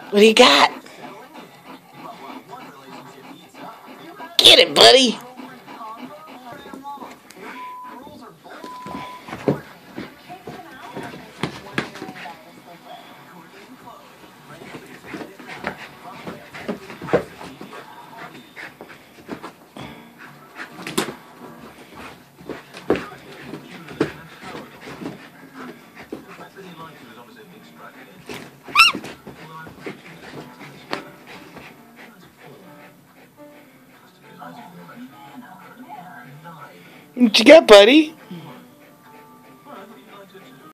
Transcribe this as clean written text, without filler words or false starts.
What do you got? Get it, buddy. What you got, buddy?